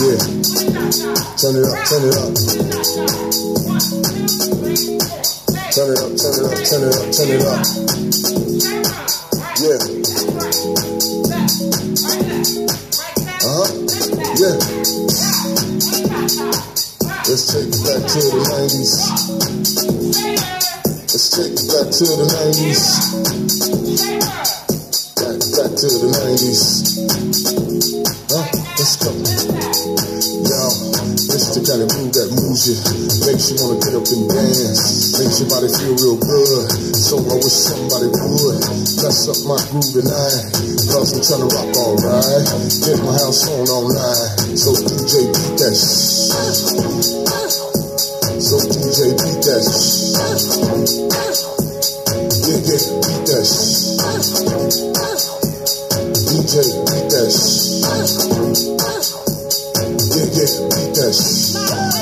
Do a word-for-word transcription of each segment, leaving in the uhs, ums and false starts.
Yeah. Turn it up, turn it up. Turn it up, turn it up, turn it up, turn it up. Yeah. Uh-huh. Yeah. Let's take it back to the nineties. Let's take it back to the nineties. Back, back to the nineties. Huh? Let's go. Yo, it's the kind of groove that moves you. Makes you wanna get up and dance. Makes your body feel real good. So I wish somebody would mess up my groove tonight. Cause I'm trying to rock alright. Get my house on online. So D J beat that shh. So D J beat that shh. Yeah, yeah, beat that shh. D J beat that shh. Yeah, yeah, beat that shh.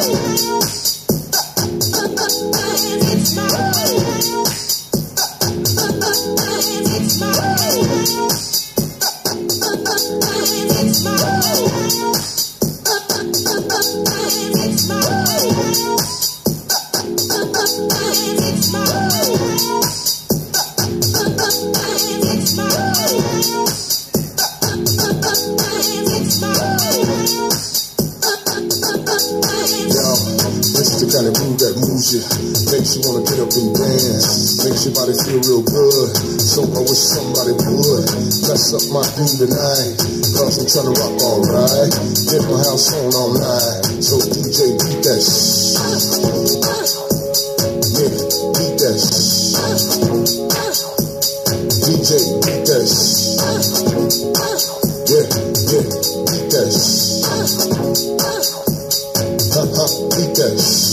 Makes you wanna get up and dance. Makes your body feel real good. So I wish somebody would mess up my groove tonight. Cause I'm trying to rock alright. Get my house on online. So D J beat that shh. Yeah, beat that shh. D J beat that shh. Yeah, yeah, beat that shh. Ha ha, beat that shh.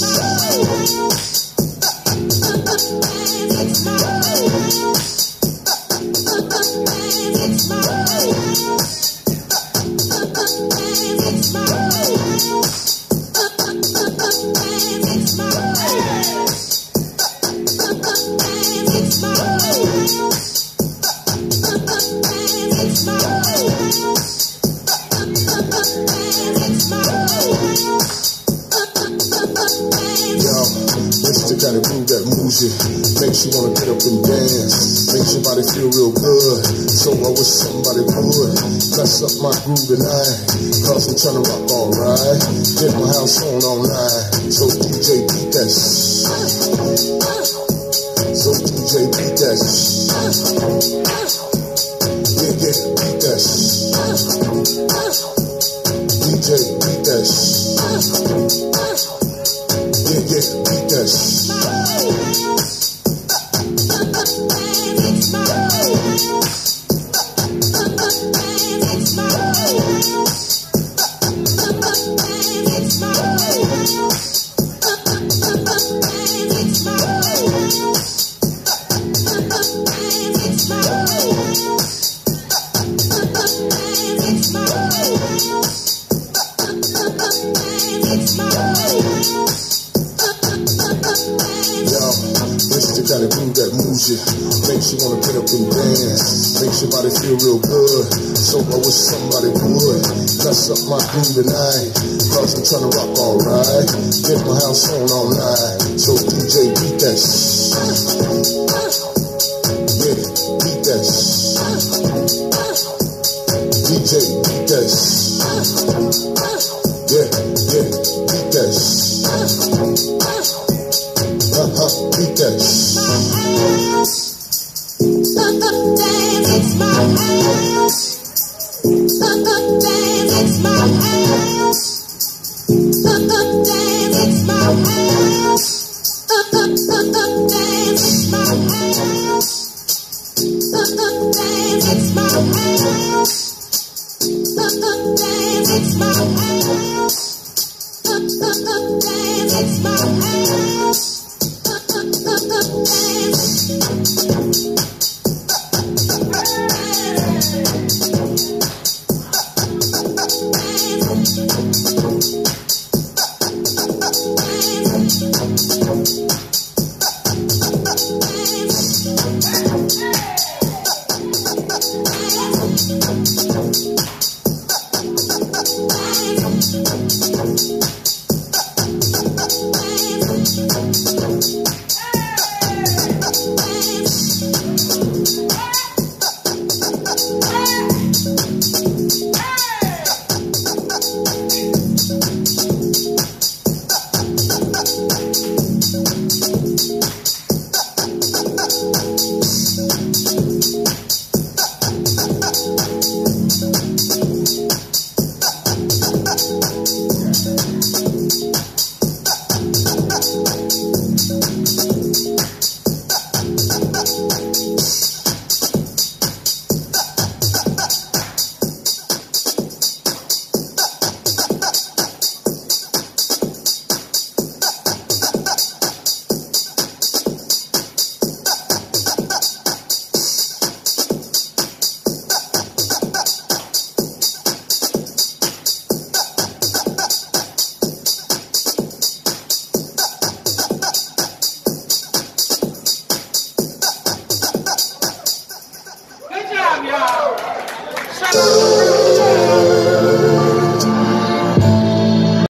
Makes you wanna get up and dance. Makes your body feel real good. So I wish somebody would mess up my groove tonight. Cause I'm trying to rock alright. Get my house on online. So D J beat that shh. So D J beat that shh. Yeah, yeah, beat that shh. D J beat that shh. Yeah, yeah, beat that shh. Makes you wanna get up and dance. Makes your body feel real good. So I wish somebody would mess up my groove tonight. Cause I'm trying to rock alright. Get my house on online. So D J beat that shh. Yeah, beat that shh. D J beat that shh. Yeah, yeah, beat that shh. Uh-huh, beat that shh. It's my house. It's my house. It's my house. It's my house. It's my house. It's my house.